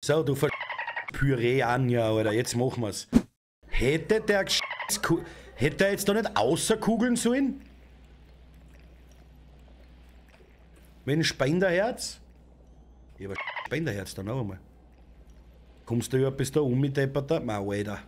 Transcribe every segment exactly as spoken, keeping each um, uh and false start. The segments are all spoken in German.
So, du ver... Püree an, ja, Alter, jetzt machen wir's. Hätte der Hätte er jetzt da nicht außerkugeln sollen? Mit dem Spenderherz? Ich hab ein Spenderherz da noch einmal. Kommst du ja bis da um mit Depperter? Mau, Alter.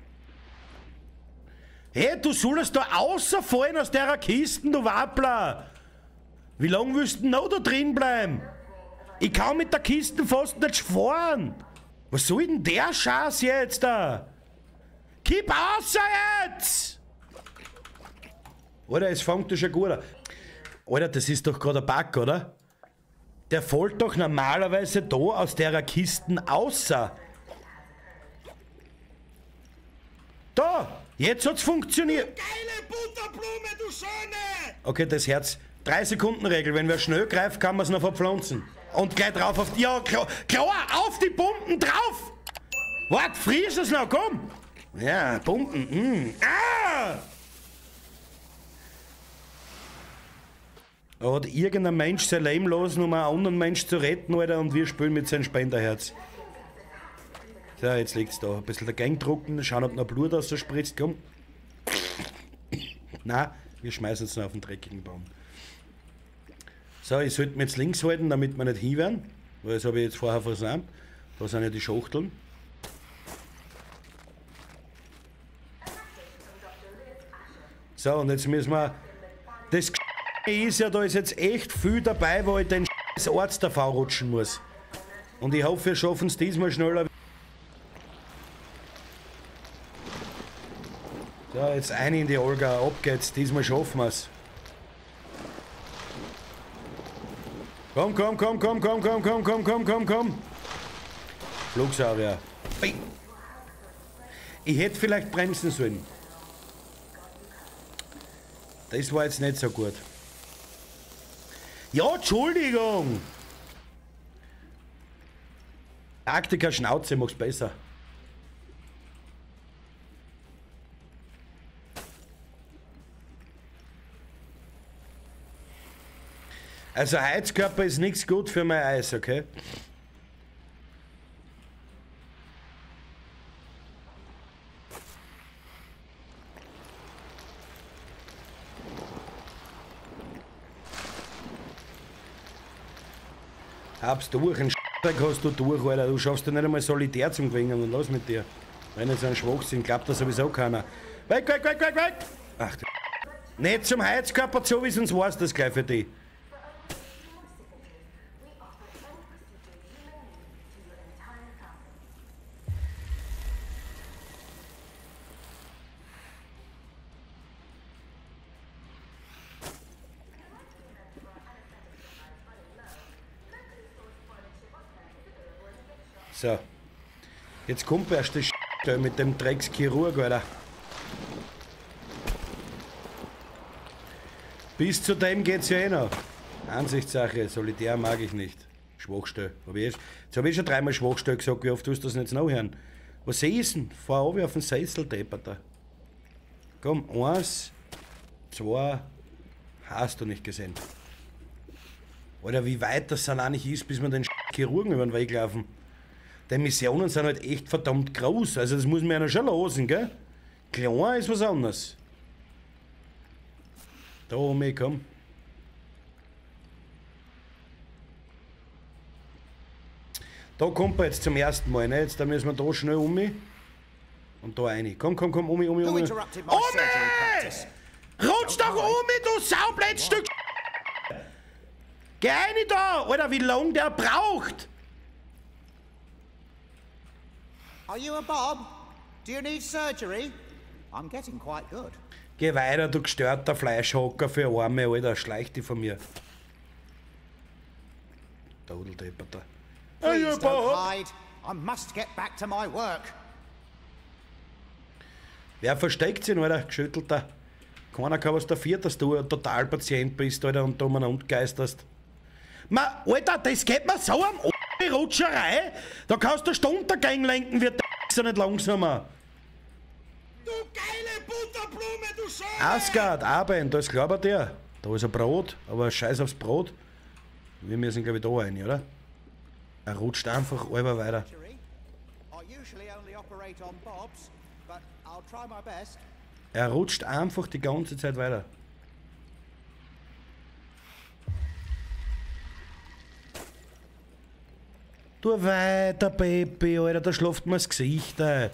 Hey, du sollst da außerfallen aus der Kiste, du Wappler! Wie lange willst du denn noch da drin bleiben? Ich kann mit der Kiste fast nicht fahren! Was soll denn der Scheiß jetzt da? Kipp außer jetzt! Alter, es fängt doch schon gut an. Alter, das ist doch gerade ein Bug, oder? Der fällt doch normalerweise da aus der Kiste außer. Da! Jetzt hat's funktioniert! Du geile Butterblume, du Schöne! Okay, das Herz. drei Sekunden Regel. Wenn wer schnell greift, kann man es noch verpflanzen. Und gleich drauf auf die... Ja, klar, klar, auf die Pumpen drauf! Wart, friss es noch, komm! Ja, Pumpen, mm. Ah! Da hat irgendein Mensch sein Leben lassen, um einen anderen Mensch zu retten, Alter, und wir spielen mit seinem Spenderherz. So, jetzt liegt's da. Ein bisschen dagegen drucken, schauen, ob noch Blut aus der spritzt, komm. Nein, wir schmeißen es noch auf den dreckigen Baum. So, ich sollte mir jetzt links halten, damit wir nicht hinwerden, weil das habe ich jetzt vorher versammelt. Da sind ja die Schachteln. So, und jetzt müssen wir... Das ist ja, da ist jetzt echt viel dabei, wo ich den Arzt davon rutschen muss. Und ich hoffe, wir schaffen es diesmal schneller. So, jetzt rein in die Olga, ab geht's, diesmal schaffen wir es. Komm, komm, komm, komm, komm, komm, komm, komm, komm, komm, komm. Flugsaurier. Ich hätte vielleicht bremsen sollen. Das war jetzt nicht so gut. Ja, Entschuldigung! Arktiker Schnauze macht's besser. Also Heizkörper ist nichts gut für mein Eis, okay? Hab's durch, ein Sch***dreck hast du durch, Alter. Du schaffst ja nicht einmal solitär zum Gewinnen und los mit dir. Wenn jetzt ein Schwachsinn, glaubt das sowieso keiner. Weg, weg, weg, weg, weg! Ach du nicht zum Heizkörper zu, wie sonst war's das gleich für dich. So, jetzt kommt erst das Sch*** mit dem Dreckschirurg, Alter. Bis zu dem geht's ja eh noch. Ansichtssache, solitär mag ich nicht. Schwachstelle. Hab ich jetzt jetzt habe ich schon dreimal Schwachstelle gesagt, wie oft tust du das nicht noch hören? Was ist denn? Fahr runter auf den Sessel, Depperter. Komm, eins, zwei, hast du nicht gesehen. Alter, wie weit das dann eigentlich ist, bis wir den Chirurgen über den Weg laufen. Die Missionen sind halt echt verdammt groß, also das muss man ja noch schon losen, gell? Klein ist was anderes. Da oben, komm. Da kommt man jetzt zum ersten Mal, ne? Jetzt da müssen wir da schnell um und da rein. Komm, komm, komm, um, um, um. Um! Rutsch doch um, du Saublättstück! Geh rein da! Alter, wie lange der braucht! Are you a Bob? Do you need surgery? I'm getting quite good. Geh weiter, du gestörter Fleischhocker für Arme, Alter, schleich dich von mir. Todeldepperter. Please don't hide. I must get back to my work. Wer versteckt sich, Alter, geschüttelter? Keiner kann was dafür, dass du ein Totalpatient bist, Alter, und da umeinander geisterst. Ma, Alter, das geht mir so am O*** Rutscherei. Da kannst du Stundengang lenken, wird der nicht langsamer. Du geile Butterblume, du Schöne! Asgard, arbeiten, da ist klar bei dir. Da ist ein Brot, aber scheiß aufs Brot. Wir müssen, glaube ich, da rein, oder? Er rutscht einfach halber weiter. usually only operate on bobs, but I'll try my best. Er rutscht einfach die ganze Zeit weiter. Du weiter, Baby, Alter, da schläft mir das Gesicht ein.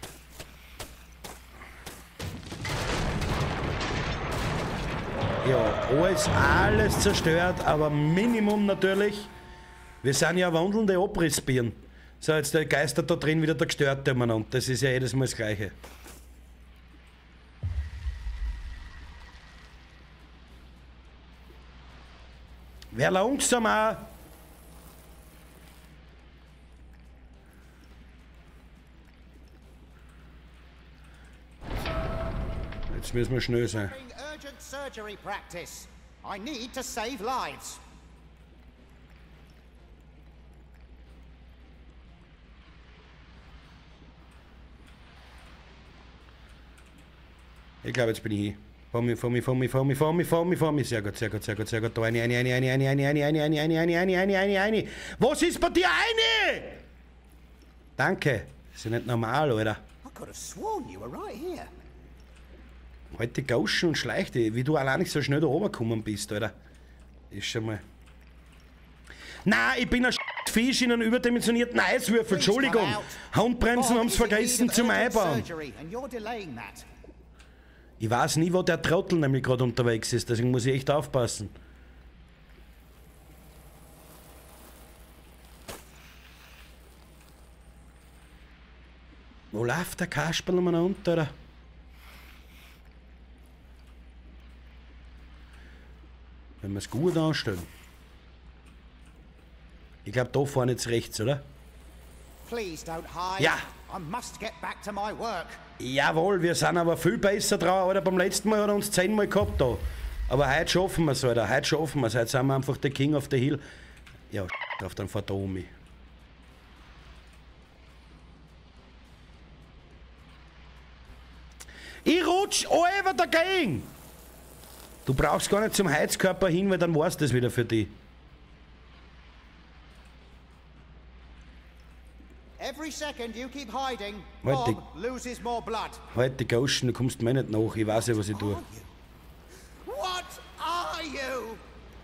Ja, alles, alles zerstört, aber Minimum natürlich. Wir sind ja wandelnde Abrissbirnen. So, jetzt der Geister da drin wieder der Gestörte umeinander. Das ist ja jedes Mal das Gleiche. Wer langsam auch. Jetzt müssen wir schnell sein. Urgent surgery practice. I need to save lives. Ich glaube, jetzt bin ich hier. Vor mir, vor mir, vor mir, vor mir, vor mir, vor mir, vor mir. Sehr gut, sehr gut, sehr gut, sehr gut. Da eine, eine, eine, eine, eine, eine, eine, eine, eine, eine, eine, eine, eine, eine, eine. Was ist bei dir eine? Danke. Das ist ja nicht normal, Alter. I could have sworn you were right here. Halt die Gauschen und schleich die, wie du allein nicht so schnell da oben gekommen bist, Alter. Ist schon mal... Nein, ich bin ein Fisch in einem überdimensionierten Eiswürfel, Entschuldigung. Handbremsen haben sie vergessen zum Einbauen. Ich weiß nie, wo der Trottel nämlich gerade unterwegs ist, deswegen muss ich echt aufpassen. Wo läuft der Kasperl umeinander, oder? Wenn wir es gut anstellen. Ich glaube, da vorne jetzt rechts, oder? Ja! Jawohl, wir sind aber viel besser drauf, Alter. Beim letzten Mal hat er uns zehnmal gehabt da. Aber heute schaffen wir es, Alter. Heute schaffen wir es. Heute sind wir einfach der King of the Hill. Ja, auf dann fährt der Omi. Ich rutsch einfach dagegen! Du brauchst gar nicht zum Heizkörper hin, weil dann war's das wieder für dich. Every second you keep hiding, Halt die, Bob loses more blood. halt die Gauschen, du kommst mir nicht nach. Ich weiß ja, was ich tue. What are you?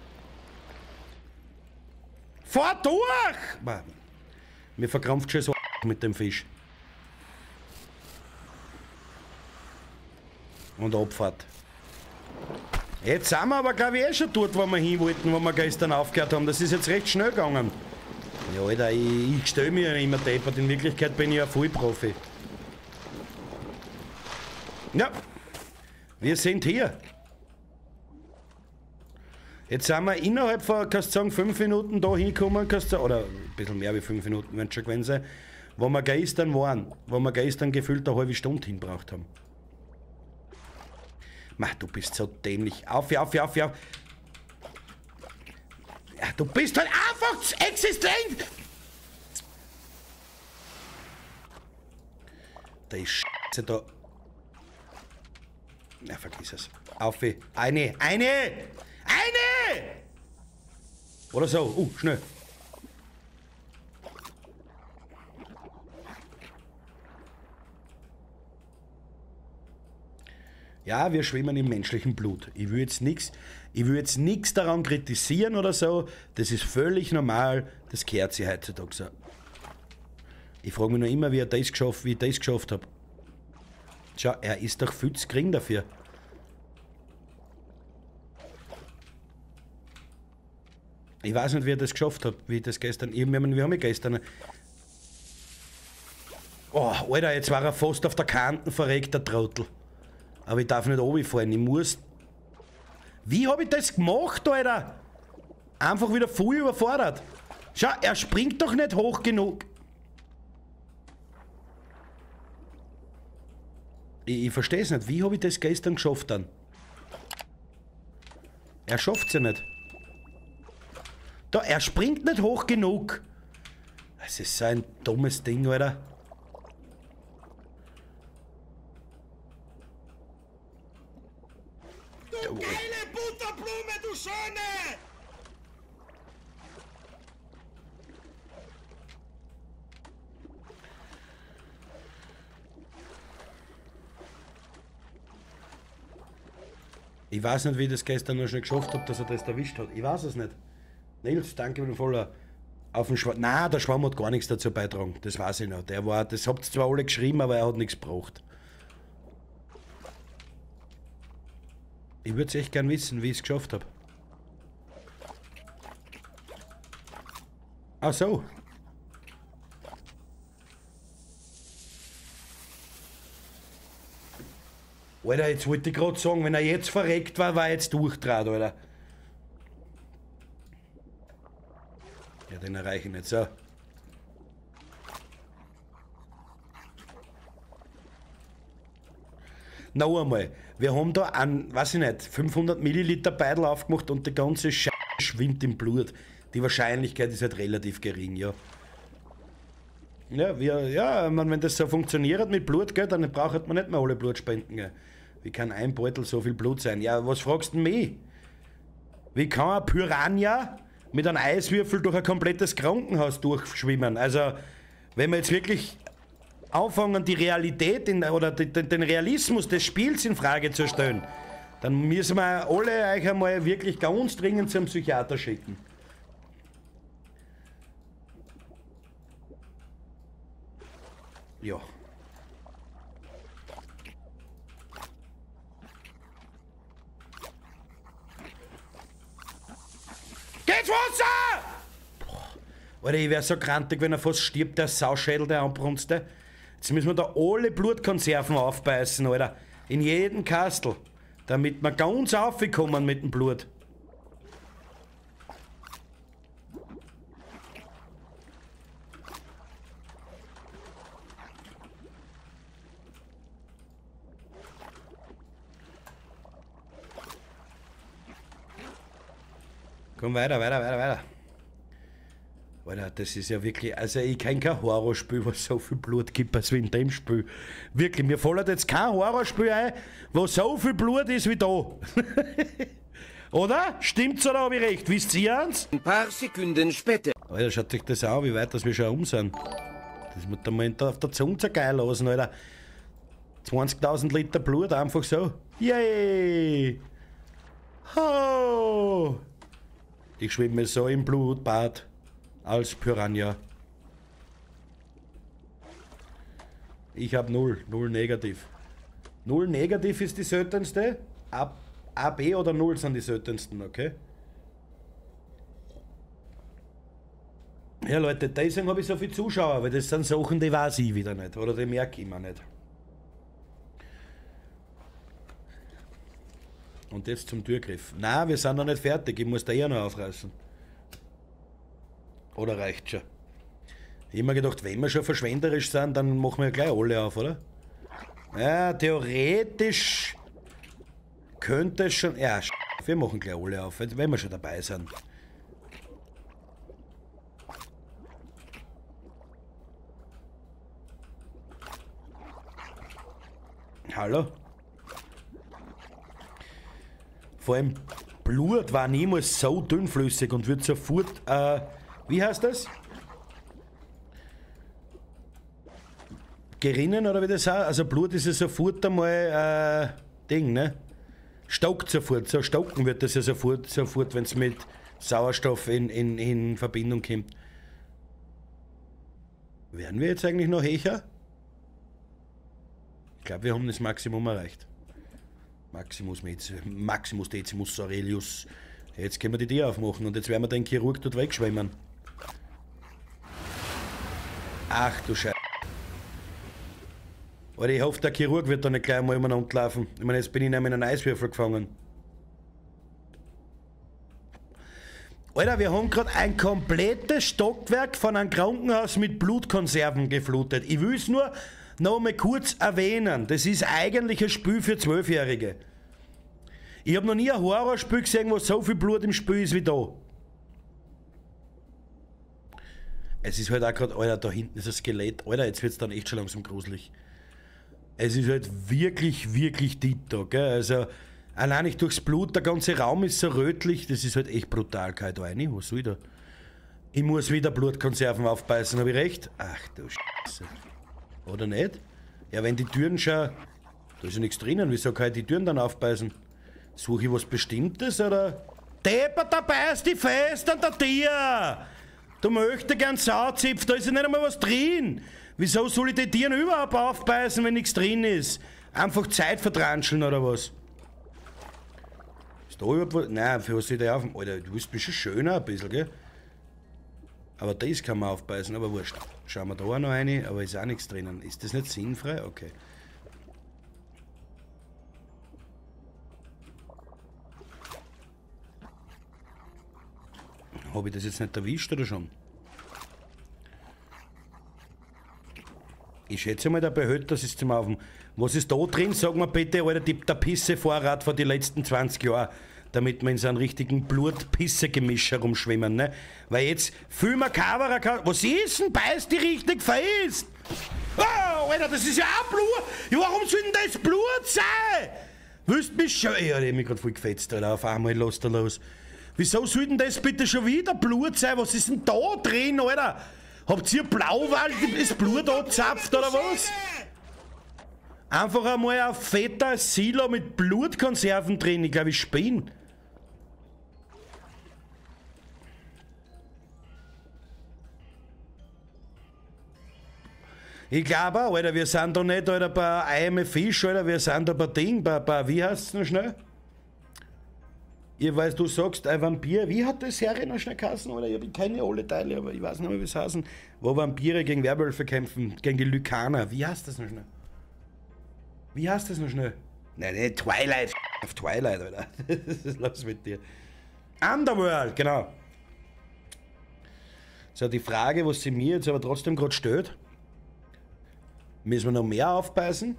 Fahr durch! Mann, mir verkrampft schon so mit dem Fisch. Und Abfahrt. Jetzt sind wir aber, glaube ich, eh schon dort, wo wir hin wollten, wo wir gestern aufgehört haben. Das ist jetzt recht schnell gegangen. Ja, Alter, ich, ich stelle mir ja immer deppert. In Wirklichkeit bin ich ja Vollprofi. Ja, wir sind hier. Jetzt sind wir innerhalb von, kannst du sagen, fünf Minuten da hingekommen, kannst du, oder ein bisschen mehr wie fünf Minuten, wenn es schon gewesen sein, wo wir gestern waren, wo wir gestern gefühlt eine halbe Stunde hingebracht haben. Mach, du bist so dämlich. Auf, auf, auf, auf. Ja, du bist halt einfach existent! Da ist Scheiße da. Na, vergiss es. Auf, eine, eine! Eine! Oder so. Uh, schnell. Ja, wir schwimmen im menschlichen Blut. Ich will jetzt nichts, ich will jetzt nichts daran kritisieren oder so. Das ist völlig normal. Das gehört sich heutzutage so. Ich frage mich noch immer, wie, er das geschafft, wie ich das geschafft habe. Schau, er ist doch viel zu gering dafür. Ich weiß nicht, wie er das geschafft hat, wie ich das gestern. Ich, wir, wir haben ja gestern. Oh, Alter, jetzt war er fast auf der Kante verreckt, der Trottel. Aber ich darf nicht runterfallen, ich muss... Wie habe ich das gemacht, Alter? Einfach wieder voll überfordert. Schau, er springt doch nicht hoch genug. Ich, ich verstehe es nicht. Wie habe ich das gestern geschafft dann? Er schafft es ja nicht. Da, er springt nicht hoch genug. Das ist so ein dummes Ding, Alter. Du geile Butterblume, du Schöne! Ich weiß nicht, wie ich das gestern noch schnell geschafft habe, dass er das erwischt hat. Ich weiß es nicht. Nils, danke für den Voller. Auf dem Schwamm. Nein, der Schwamm hat gar nichts dazu beitragen. Das weiß ich noch. Der war, das habt ihr zwar alle geschrieben, aber er hat nichts gebraucht. Ich würde es echt gern wissen, wie ich es geschafft habe. Ach so. Alter, jetzt wollte ich gerade sagen, wenn er jetzt verreckt war, war er jetzt durchtrat, Alter. Ja, den erreiche ich nicht so. Noch einmal, wir haben da einen, weiß ich nicht, fünfhundert Milliliter Beidel aufgemacht und die ganze Scheiße schwimmt im Blut. Die Wahrscheinlichkeit ist halt relativ gering, ja. Ja, wir, ja, man, wenn das so funktioniert mit Blut, gell, dann braucht man nicht mehr alle Blutspenden. Gell. Wie kann ein Beutel so viel Blut sein? Ja, was fragst du mich? Wie kann ein Piranha mit einem Eiswürfel durch ein komplettes Krankenhaus durchschwimmen? Also, wenn wir jetzt wirklich anfangen, die Realität in, oder die, den Realismus des Spiels in Frage zu stellen, dann müssen wir alle euch einmal wirklich ganz dringend zum Psychiater schicken. Ja. Geht's Wasser! Boah. Alter, ich wär so krantig, wenn er fast stirbt, der Sauschädel, der anbrunste. Jetzt müssen wir da alle Blutkonserven aufbeißen, Alter. In jeden Kastel. Damit wir ganz aufkommen mit dem Blut. Komm weiter, weiter, weiter, weiter. Alter, das ist ja wirklich, also ich kenne kein Horrorspiel, was so viel Blut gibt, als wie in dem Spiel. Wirklich, mir fällt jetzt kein Horrorspiel ein, wo so viel Blut ist wie da. Oder? Stimmt's oder habe ich recht? Wisst ihr eins? Ein paar Sekunden später. Alter, schaut euch das an, wie weit das wir schon um sind. Das muss man auf der Zunge zergeilen lassen, Alter. zwanzigtausend Liter Blut, einfach so. Yay! Ho! Ich schwimme so im Blutbad als Piranha. Ich habe null, null negativ. Null negativ ist die seltenste. A, A, B oder null sind die seltensten, okay? Ja Leute, deswegen habe ich so viele Zuschauer, weil das sind Sachen, die weiß ich wieder nicht. Oder die merke ich mir nicht. Und jetzt zum Türgriff. Na, wir sind noch nicht fertig. Ich muss da eher noch aufreißen. Oder reicht schon? Ich habe mir gedacht, wenn wir schon verschwenderisch sind, dann machen wir ja gleich alle auf, oder? Ja, theoretisch könnte es schon... Ja, wir machen gleich alle auf, wenn wir schon dabei sind. Hallo? Vor allem Blut war niemals so dünnflüssig und wird sofort, äh, wie heißt das? Gerinnen oder wie das heißt? Also Blut ist ja sofort einmal, äh, Ding, ne? Stockt sofort, so stocken wird das ja sofort, sofort, wenn es mit Sauerstoff in, in, in Verbindung kommt. Werden wir jetzt eigentlich noch höher? Ich glaube, wir haben das Maximum erreicht. Maximus, Maximus Decimus Aurelius. Jetzt können wir die Tür aufmachen und jetzt werden wir den Chirurg dort wegschwemmen. Ach du Scheiße. Alter, ich hoffe, der Chirurg wird da nicht gleich mal umeinander laufen. Ich meine, jetzt bin ich nämlich in einen Eiswürfel gefangen. Alter, wir haben gerade ein komplettes Stockwerk von einem Krankenhaus mit Blutkonserven geflutet. Ich will es nur noch mal kurz erwähnen. Das ist eigentlich ein Spiel für Zwölfjährige. Ich habe noch nie ein Horrorspiel gesehen, wo so viel Blut im Spiel ist wie da. Es ist halt auch gerade, Alter, da hinten ist ein Skelett. Alter, jetzt wird es dann echt schon langsam gruselig. Es ist halt wirklich, wirklich deep da, gell? Also, allein nicht durchs Blut, der ganze Raum ist so rötlich, das ist halt echt brutal. Kalt rein, was soll ich da? Ich muss wieder Blutkonserven aufbeißen, habe ich recht? Ach du Scheiße. Oder nicht? Ja, wenn die Türen schon... Da ist ja nichts drinnen, wieso kann ich die Türen dann aufbeißen? Suche ich was Bestimmtes, oder? Deppert, da beißt die fest an der Tier! Du möchtest gern Sauzipf, da ist ja nicht einmal was drin! Wieso soll ich die Tieren überhaupt aufbeißen, wenn nichts drin ist? Einfach Zeit vertranscheln, oder was? Ist da überhaupt was? Nein, für was soll ich da auf? Alter, du bist schon schöner ein bisschen, gell? Aber das kann man aufbeißen, aber wurscht. Schauen wir da auch noch rein, aber ist auch nichts drinnen. Ist das nicht sinnfrei? Okay. Habe ich das jetzt nicht erwischt oder schon? Ich schätze mal, der Behälter ist zum Aufen. Was ist da drin? Sag mir bitte, Alter, die, der Pissevorrat von den letzten zwanzig Jahren. Damit wir in so einem richtigen Blut-Pisse-Gemisch herumschwimmen, ne? Weil jetzt viel makaberer kann. Was ist denn? Beißt die richtig fest? Oh, Alter, das ist ja auch Blut! Ja, warum soll denn das Blut sein? Willst du mich schon. Ja, ich hab mich gerade voll gefetzt, Alter. Auf einmal lässt er los. Wieso soll denn das bitte schon wieder Blut sein? Was ist denn da drin, Alter? Habt ihr Blauwal das Blut angezapft oder was? Einfach einmal ein fetter Silo mit Blutkonserven drin. Ich glaube, ich spinne. Ich glaube auch, Alter, wir sind da nicht, Alter, bei I Am a Fish, Alter, wir sind da bei Ding, bei, bei wie heißt es noch schnell? Ich weiß, du sagst, ein Vampir, wie hat die Serie noch schnell geheißen, oder? Ich habe keine alle Teile, aber ich weiß nicht mehr, wie es heißen. Wo Vampire gegen Werwölfe kämpfen, gegen die Lykaner. Wie heißt das noch schnell? Wie heißt das noch schnell? Nein, nicht Twilight. Auf Twilight, Alter. Das ist los mit dir. Underworld, genau. So, die Frage, was sie mir jetzt aber trotzdem gerade stellt, müssen wir noch mehr aufbeißen?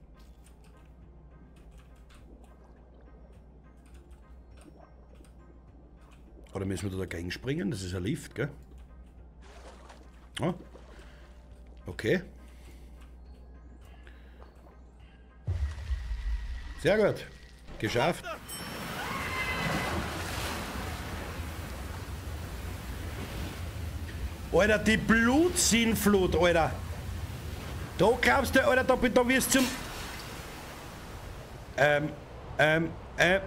Oder müssen wir da dagegen springen? Das ist ein Lift, gell? Oh. Okay. Sehr gut. Geschafft. Alter, die Blutsinnflut, Alter. Da glaubst du, Alter, da, da wirst du zum... Ähm, ähm, ähm...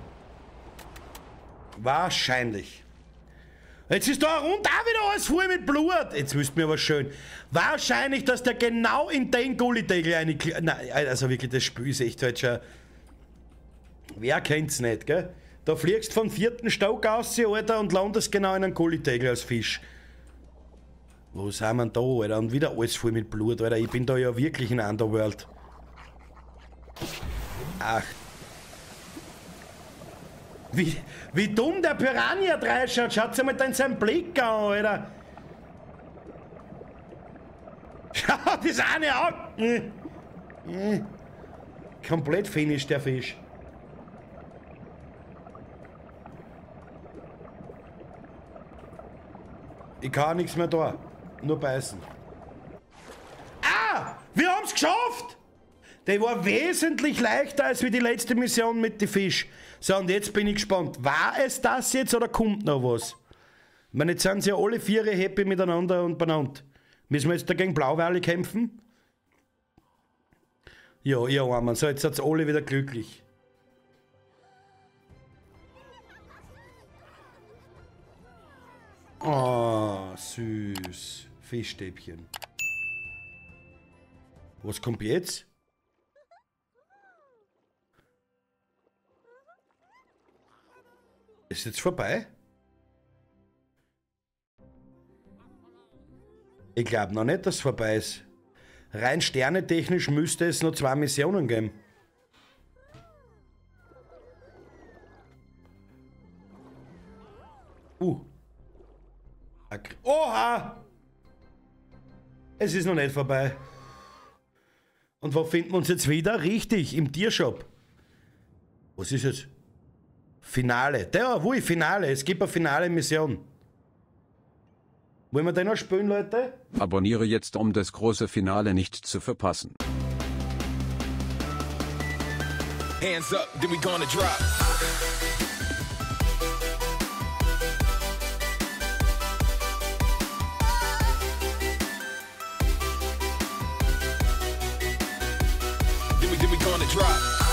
Wahrscheinlich. Jetzt ist da rund auch wieder alles voll mit Blut. Jetzt wüsst mir aber schön. Wahrscheinlich, dass der genau in den Gullideckel eine... Nein, also wirklich, das Spiel ist echt halt schon... Wer kennt's nicht, gell? Da fliegst vom vierten Stock aus, Alter, und landest genau in einen Gullideckel als Fisch. Wo sind wir da, Alter? Und wieder alles voll mit Blut, Alter. Ich bin da ja wirklich in Underworld. Ach. Wie, wie dumm der Piranha dreischaut. Schaut mal da in seinen Blick an, Alter. Schau, das eine Auge. Komplett finish, der Fisch. Ich kann nichts mehr da. Nur beißen. Ah! Wir haben's geschafft! Der war wesentlich leichter als wie die letzte Mission mit den Fisch. So, und jetzt bin ich gespannt. War es das jetzt oder kommt noch was? Ich meine, jetzt sind sie ja alle vier happy miteinander und beieinander. Müssen wir jetzt dagegen Blauwale kämpfen? Ja, ja, Mann. So, jetzt sind alle wieder glücklich. Oh, süß. Fischstäbchen. Was kommt jetzt? Ist jetzt vorbei? Ich glaube noch nicht, dass es vorbei ist. Rein sternetechnisch müsste es noch zwei Missionen geben. Uh. Oha! Es ist noch nicht vorbei. Und wo finden wir uns jetzt wieder? Richtig, im Tiershop. Was ist jetzt? Finale. Ja, wo ist Finale? Es gibt eine finale Mission. Wollen wir den noch spielen, Leute? Abonniere jetzt, um das große Finale nicht zu verpassen. Hands up, then we gonna drop. Then we, then we gonna drop.